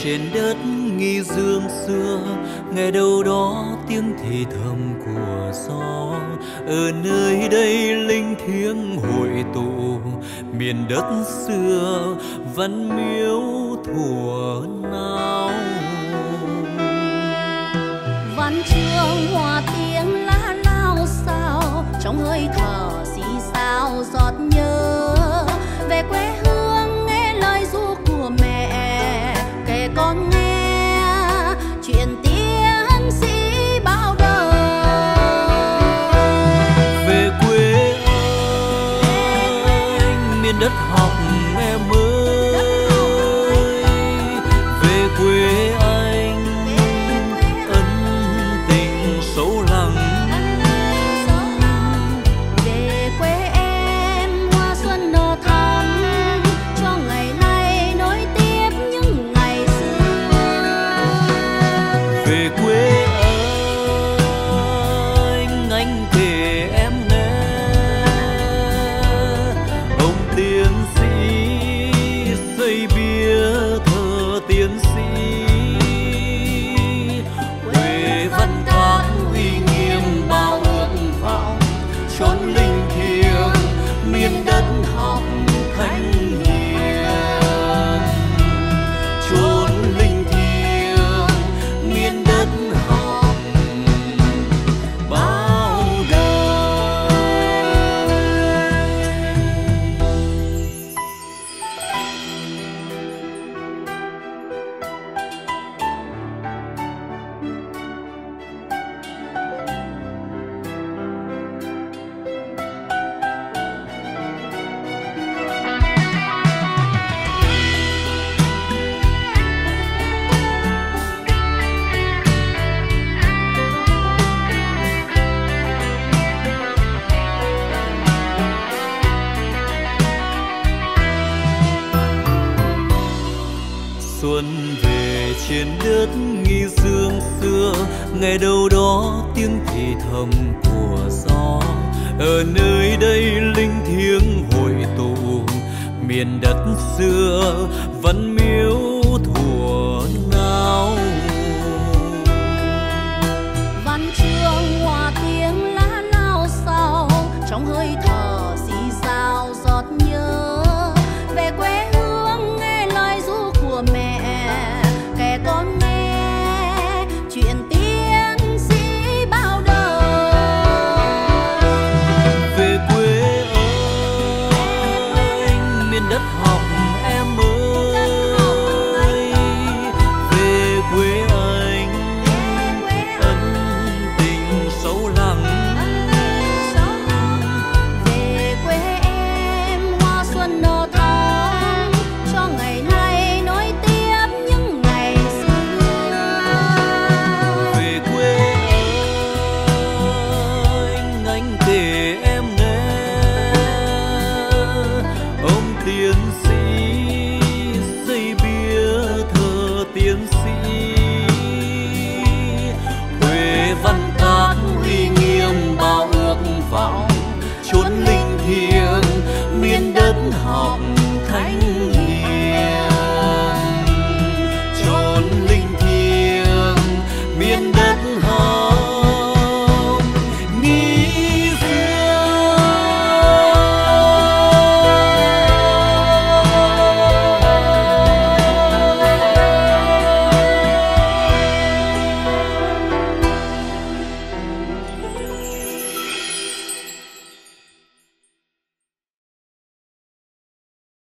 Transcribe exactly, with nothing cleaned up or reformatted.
trên đất nghi dương xưa, nghe đâu đó tiếng thì thầm của gió. Ở nơi đây linh thiêng hội tụ, miền đất xưa văn miếu thuở nào. Văn chương hòa tiếng lá lao sao, trong hơi thở xì xào giọt nhớ về quê hương, nghe lời ru của mẹ kể con nghe chuyện tiến sĩ bao đời. Về quê anh miền đất học em ơi, về quê anh ân tình sâu lắng. Về quê em hoa xuân nở thắm, cho ngày nay nối tiếp những ngày xưa. Về quê anh anh kể em nghe, ông tiến sĩ xây bia thờ tiến sĩ. Quê văn các uy nghiêm bao ước vọng, chốn linh thiêng miền đất học thánh hiền. Chốn linh thiêng miền đất học bao đời. Xuân về trên đất nghi dương xưa, nghe đâu đó tiếng thì thầm của gió. Ở nơi đây linh thiêng hội tụ, miền đất xưa văn miếu thuở nào. Văn chương hòa tiếng lá lao sao, trong hơi thở xì xào giọt nhớ về quê hương, nghe lời ru của mẹ kể con nghe chuyện tiến sĩ bao đời. Về quê anh miền đất học em ơi, về quê anh ân tình sâu lắng. Về quê em hoa xuân nở thắm, cho ngày nay nối tiếp những ngày xưa. Về quê anh anh kể em nghe, ông tiến